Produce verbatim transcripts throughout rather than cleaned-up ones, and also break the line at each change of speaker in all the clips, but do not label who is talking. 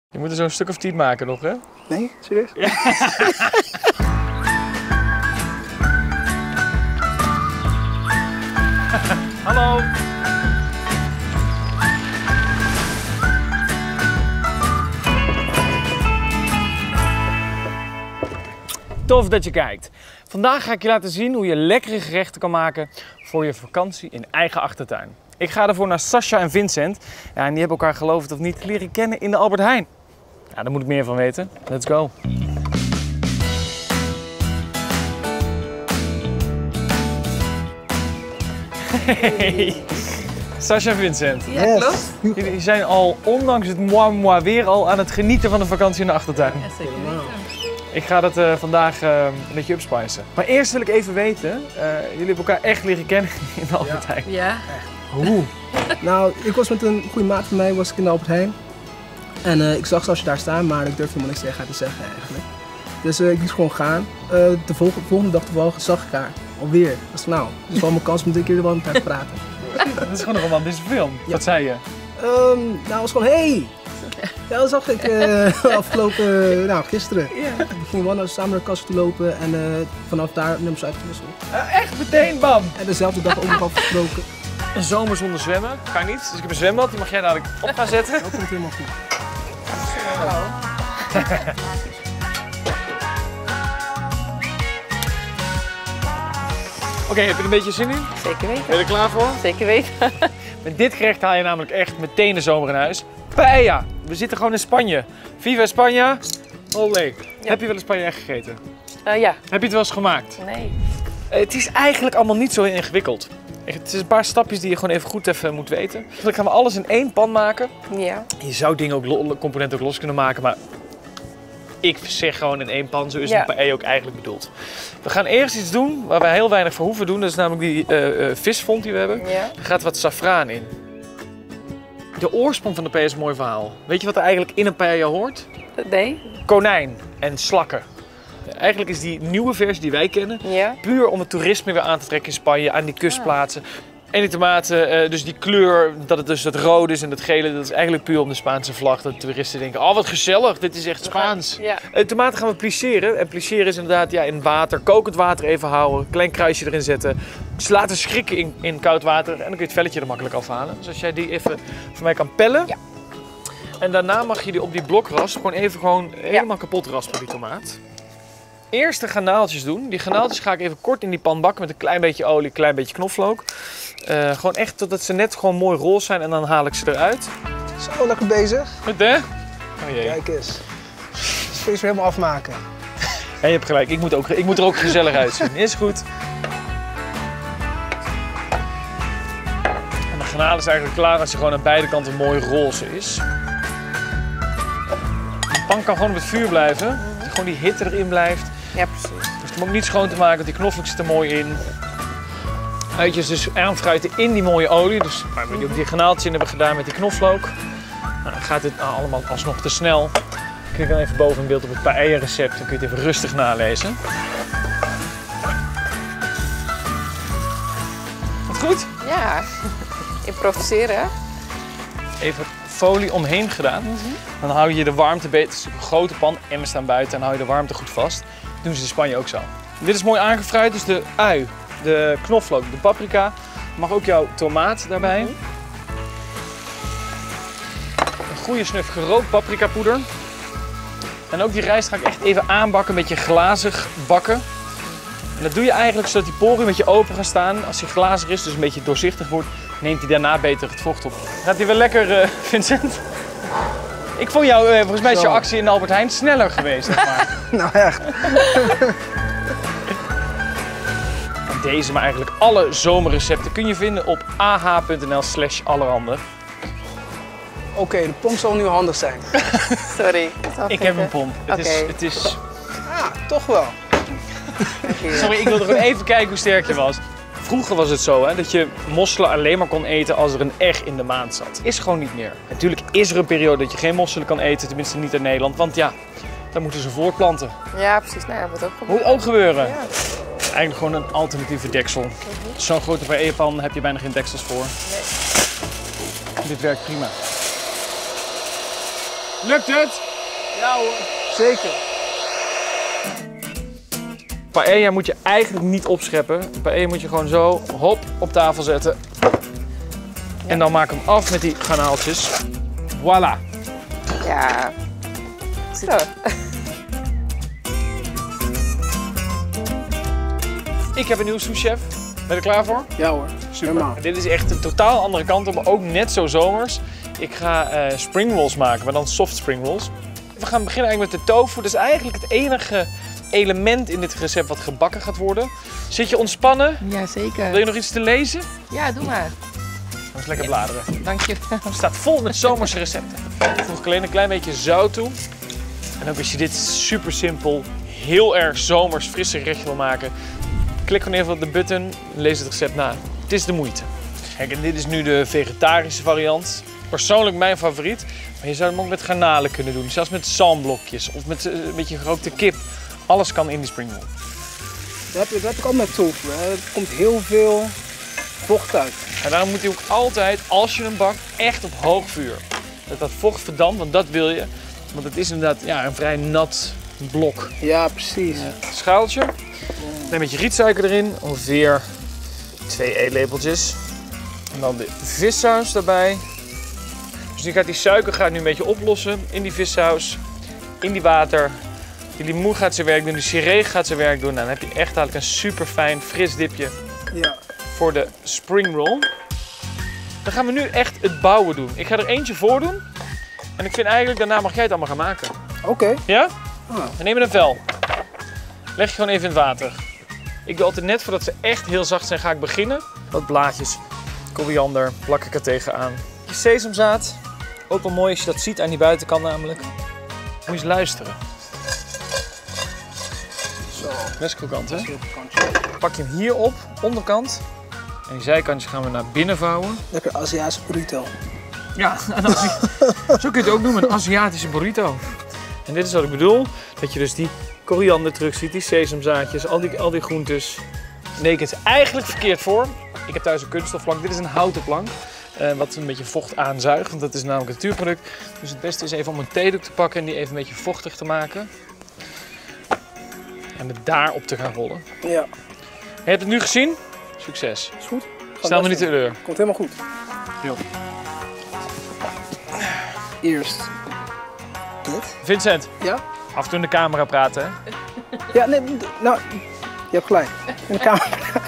Je moet er zo'n stuk of tien maken nog, hè?
Nee, serieus? Ja.
Hallo! Tof dat je kijkt. Vandaag ga ik je laten zien hoe je lekkere gerechten kan maken voor je vakantie in eigen achtertuin. Ik ga ervoor naar Sascha en Vincent. Ja, en die hebben elkaar, geloof het of niet, leren kennen in de Albert Heijn. Ja, daar moet ik meer van weten. Let's go! Hey! Sascha en Vincent.
Ja, yes. Klopt.
Jullie zijn al, ondanks het moi moi weer, al aan het genieten van de vakantie in de achtertuin.
Ja, zeker weten.
Ik ga dat uh, vandaag uh, een beetje upspicen. Maar eerst wil ik even weten, uh, jullie hebben elkaar echt leren kennen in de Albert Heijn.
Ja. ja.
Hoe? Nou, ik was met een goede maat van mij, was ik in de Albert Heijn. En uh, ik zag Sascha daar staan, maar ik durfde helemaal niks tegen haar te zeggen eigenlijk. Dus uh, ik liet gewoon gaan. Uh, de volgende, volgende dag toevallig zag ik haar. Alweer. Dat is nou. Dat is wel mijn kans om een keer wel met haar te praten.
Dat is gewoon een romantische film. Ja. Wat zei je?
Um, nou, het was gewoon, hey! Ja, dat zag ik uh, afgelopen, uh, nou gisteren. Yeah. We gingen wel naar, samen naar de kast toe lopen en uh, vanaf daar nemen ze uitgewisseld.
Uh, echt meteen, bam!
En dezelfde dag ook nog afgesproken.
Een zomer zonder zwemmen, kan niet. Dus ik heb een zwembad, die mag jij dadelijk op gaan zetten.
Dat komt helemaal goed.
Oké, okay, heb je er een beetje zin in?
Zeker weten.
Ben je er klaar voor?
Zeker weten.
Met dit gerecht haal je namelijk echt meteen de zomer in huis. Paella! We zitten gewoon in Spanje. Viva Spanje! Olé. Ja. Heb je wel eens paella gegeten?
Uh, ja.
Heb je het wel eens gemaakt?
Nee.
Uh, het is eigenlijk allemaal niet zo ingewikkeld. Het is een paar stapjes die je gewoon even goed even moet weten. Dan gaan we alles in één pan maken.
Ja.
Je zou dingen ook, componenten ook los kunnen maken, maar ik zeg gewoon in één pan. Zo is
ja.
een paella ook eigenlijk bedoeld. We gaan eerst iets doen waar we heel weinig voor hoeven doen. Dat is namelijk die uh, uh, visfond die we hebben.
Ja.
Er gaat wat safraan in. De oorsprong van de paella is een mooi verhaal. Weet je wat er eigenlijk in een paella hoort?
Nee.
Konijn en slakken. Eigenlijk is die nieuwe versie die wij kennen,
ja.
puur om het toerisme weer aan te trekken in Spanje, aan die kustplaatsen. En die tomaten, dus die kleur, dat het dus dat rode is en dat gele, dat is eigenlijk puur om de Spaanse vlag. Dat de toeristen denken, oh wat gezellig, dit is echt Spaans.
Ja.
De tomaten gaan we plisseren. En plisseren is inderdaad ja, in water, kokend water even houden, klein kruisje erin zetten. Dus laten schrikken in, in koud water en dan kun je het velletje er makkelijk afhalen. Dus als jij die even voor mij kan pellen.
Ja.
En daarna mag je die op die blokrasp gewoon even gewoon helemaal ja. kapot raspen, die tomaat. Eerst de garnaaltjes doen. Die garnaaltjes ga ik even kort in die pan bakken met een klein beetje olie, een klein beetje knoflook. Uh, gewoon echt totdat ze net gewoon mooi roze zijn en dan haal ik ze eruit.
Zo, lekker bezig.
Goed hè? Oh jee.
Kijk eens. Het feest weer helemaal afmaken.
En je hebt gelijk, ik moet, ook, ik moet er ook gezellig uitzien. Is goed. En de garnalen is eigenlijk klaar als je gewoon aan beide kanten mooi roze is. De pan kan gewoon op het vuur blijven. Gewoon die hitte erin blijft.
Ja, precies.
Dus het moet niet schoon te maken, want die knoflook zit er mooi in. Uitjes dus aanfruiten in die mooie olie. Dus waar we die op die garnaaltjes in hebben gedaan met die knoflook. Nou, dan gaat dit nou, allemaal alsnog te snel. Klik dan even boven in beeld op het paella recept. Dan kun je het even rustig nalezen. Wat goed?
Ja, improviseren.
Even folie omheen gedaan. Mm-hmm. Dan hou je de warmte beter. Het is een grote pan en we staan buiten. En hou je de warmte goed vast. Dat doen ze in Spanje ook zo. Dit is mooi aangefruit, dus de ui, de knoflook, de paprika. Mag ook jouw tomaat daarbij. Mm-hmm. Een goede snuf gerookt paprikapoeder. En ook die rijst ga ik echt even aanbakken, een beetje glazig bakken. En dat doe je eigenlijk zodat die poren een beetje open gaan staan. Als hij glazig is, dus een beetje doorzichtig wordt, neemt hij daarna beter het vocht op. Gaat hij wel lekker, uh, Vincent? Ik vond jou, uh, volgens mij is jouw actie in Albert Heijn sneller geweest. Zeg maar.
Nou echt.
Deze, maar eigenlijk alle zomerrecepten kun je vinden op ah.nl slash allerhande.
Oké, okay, de pomp zal nu handig zijn.
Sorry.
Ik heb een pomp. Het,
okay.
is, het is...
Ah, toch wel.
Sorry, ik wilde gewoon even kijken hoe sterk je was. Vroeger was het zo hè, dat je mosselen alleen maar kon eten als er een egg in de maand zat. Is gewoon niet meer. Natuurlijk is er een periode dat je geen mosselen kan eten, tenminste niet in Nederland, want ja, dan moeten ze voortplanten.
Ja, precies. Nou, dat moet ook gebeuren.
Moet ook gebeuren. Ja. Eigenlijk gewoon een alternatieve deksel.
Mm-hmm.
Zo'n grote paellapan heb je bijna geen deksels voor. Nee. Dit werkt prima. Even folie omheen gedaan. Dan hou je de warmte beter. Het is een beetje doorzichtig wordt, neemt hij daarna beter het vocht op. Gaat hij wel lekker, uh, Vincent? Ik vond jou, uh, volgens mij is jouw actie in Albert Heijn sneller geweest.
Oké, okay, de pomp zal nu handig zijn.
Lukt het?
Ja hoor, zeker.
Paella moet je eigenlijk niet opscheppen. Paella moet je gewoon zo, hop, op tafel zetten. En dan maak hem af met die garnaaltjes. Voilà.
Ja. Zo.
Ik heb een nieuwe souschef. Ben je er klaar voor?
Ja hoor,
Super.
helemaal.
Dit is echt een totaal andere kant op, maar ook net zo zomers. Ik ga uh, spring rolls maken, maar dan soft spring rolls. We gaan beginnen eigenlijk met de tofu. Dat is eigenlijk het enige element in dit recept wat gebakken gaat worden. Zit je ontspannen?
Ja, zeker.
Wil je nog iets te lezen?
Ja, doe maar.
Dan eens lekker bladeren.
Dank je.
Het staat vol met zomerse recepten. Ik voeg alleen een klein beetje zout toe. En ook als je dit super simpel, heel erg zomers, frisse gerechtje wil maken, klik gewoon even op de button, lees het recept na. Het is de moeite. Kijk, en dit is nu de vegetarische variant. Persoonlijk mijn favoriet. Maar je zou hem ook met garnalen kunnen doen. Zelfs met zalmblokjes of met een beetje gerookte kip. Alles kan in die springroll.
Dat heb, dat heb ik ook met tofu. Hè. Er komt heel veel vocht uit.
En daarom moet hij ook altijd, als je hem bakt, echt op hoog vuur. Dat dat vocht verdampt, want dat wil je. Want het is inderdaad ja, een vrij nat blok.
Ja, precies.
Schaaltje. Een beetje rietsuiker erin, ongeveer twee eetlepeltjes. En dan de vissaus daarbij. Dus nu gaat die suiker gaat nu een beetje oplossen in die vissaus, in die water. Die limoen gaat zijn werk doen, de ciree gaat zijn werk doen. Nou, dan heb je echt eigenlijk een super fijn fris dipje
Ja.
voor de spring roll. Dan gaan we nu echt het bouwen doen. Ik ga er eentje voor doen. En ik vind eigenlijk, daarna mag jij het allemaal gaan maken.
Oké. Okay.
Ja?
Ah.
Dan neem je een vel. Leg je gewoon even in het water. Ik doe altijd net voordat ze echt heel zacht zijn, ga ik beginnen. Wat blaadjes, koriander, plak ik er tegenaan. Sesamzaad. Ook wel mooi als je dat ziet aan die buitenkant namelijk. Moet je eens luisteren.
Zo.
Best krokant, hè?
Heel kantje.
Pak je hem hier op, onderkant. En die zijkantjes gaan we naar binnen vouwen.
Lekker Aziatische burrito.
Ja, en dan, zo kun je het ook noemen, een Aziatische burrito. En dit is wat ik bedoel, dat je dus die koriander terug ziet, die sesamzaadjes, al die, al die groentes. Nee, het is eigenlijk verkeerd voor. Ik heb thuis een kunststofplank, dit is een houten plank. Uh, wat een beetje vocht aanzuigt, want dat is namelijk een natuurproduct. Dus het beste is even om een theedoek te pakken en die even een beetje vochtig te maken. En het daarop te gaan rollen.
Ja.
Je hebt het nu gezien? Succes.
Is goed?
Stel me niet teleur.
Komt helemaal goed.
Jo.
Eerst dit.
Vincent,
Ja?
af en toe in de camera praten, hè?
Ja, nee, nou, je hebt gelijk. In de kamer.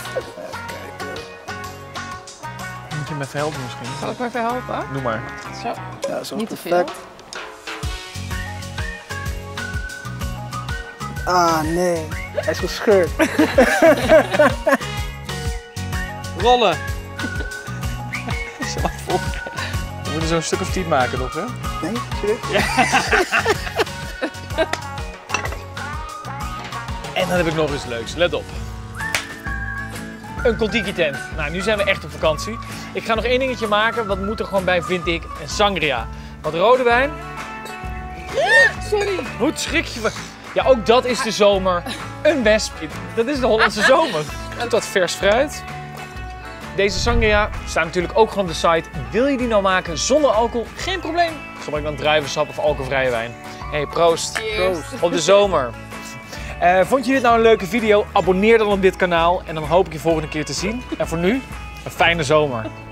Moet je me even helpen misschien?
Zal ik me even helpen?
Doe maar.
Zo.
Ja, zo
Niet te
perfect. Ah, nee. Hij is gescheurd.
Rollen! We moeten zo'n stuk of tien maken nog, hè?
Nee, serieus?
En dan heb ik nog iets leuks. Let op. Een Kontiki tent. Nou, nu zijn we echt op vakantie. Ik ga nog één dingetje maken. Wat moet er gewoon bij, vind ik, een sangria. Wat rode wijn.
Sorry.
Hoe schrik je me? Ja, ook dat is de zomer. Een wesp. Dat is de Hollandse zomer. En wat vers fruit. Deze sangria staat natuurlijk ook gewoon op de site. Wil je die nou maken zonder alcohol? Geen probleem. Gebruik dan druivensap of alcoholvrije wijn. Hey, proost.
Cheers.
Op de zomer. Uh, vond je dit nou een leuke video? Abonneer dan op dit kanaal en dan hoop ik je volgende keer te zien. En voor nu, een fijne zomer.